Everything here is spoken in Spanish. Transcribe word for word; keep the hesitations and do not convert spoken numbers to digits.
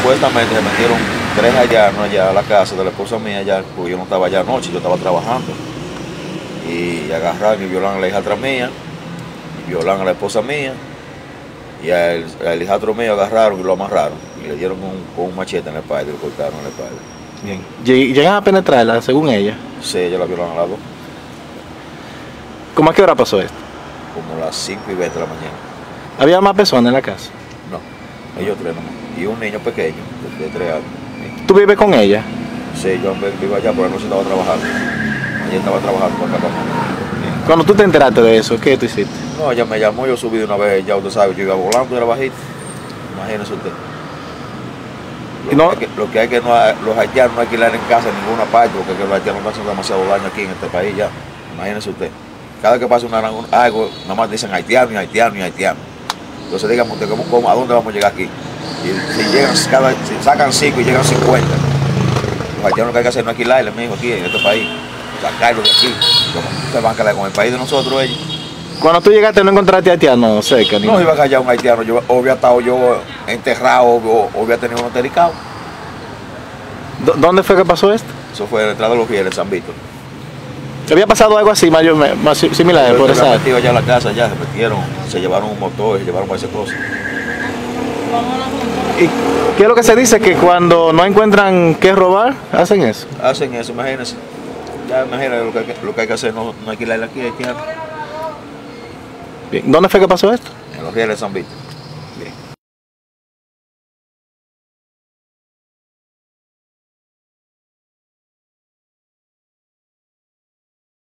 supuestamente se metieron tres haitianos allá a la casa de la esposa mía, allá, porque yo no estaba allá anoche, yo estaba trabajando. Y agarraron y violaron a la hijastra mía, y violaron a la esposa mía, y al, al hijastro mío agarraron y lo amarraron, y le dieron un, con un machete en la espalda y lo cortaron en la espalda. Bien. ¿Llegan a penetrarla, según ella? Sí, ella la violaron a las dos. ¿Cómo a qué hora pasó esto? Como a las cinco y veinte de la mañana. ¿Había más personas en la casa? No, ellos tres nomás. Y un niño pequeño, de, de tres años. ¿Tú vives con ella? Sí, yo vivo allá, pero no se estaba trabajando. Ella estaba trabajando con acá. Cuando tú te enteraste de eso, ¿qué tú hiciste? No, ella me llamó, yo subí de una vez, ya usted sabe, yo iba volando, era bajito. Imagínese usted. Lo, no, que, lo que hay que no, los haitianos no alquilar en casa en ninguna parte, porque los haitianos no hacen demasiado daño aquí en este país ya. Imagínese usted. Cada vez que pasa una, un, algo, nada más dicen haitiano y haitiano y haitiano. Entonces dígame usted, ¿cómo, cómo, ¿a dónde vamos a llegar aquí? Y si llegan, cada, si sacan cinco y llegan cincuenta, los haitianos lo que hay que hacer no alquilarles, mijo, aquí en este país. Sacarlos de aquí. Como se van a quedar con el país de nosotros ellos. Cuando tú llegaste no encontraste haitiano cerca, ni no iba a callar un haitiano, yo o había estado yo enterrado o, o había tenido uno tericado. ¿Dónde fue que pasó esto? Eso fue en la entrada de los Rieles, en San Víctor. ¿Había pasado algo así, mayor, más similar? Por se metido allá a la casa, ya se metieron, se llevaron un motor, se llevaron varias cosas. ¿Y qué es lo que se dice? Que cuando no encuentran qué robar, hacen eso. Hacen eso, imagínense. Ya imagínense lo que, hay que, lo que hay que hacer, no, no alquilarle aquí, haitiano. Bien. ¿Dónde fue que pasó esto? En los Rieles de San Víctor. Bien.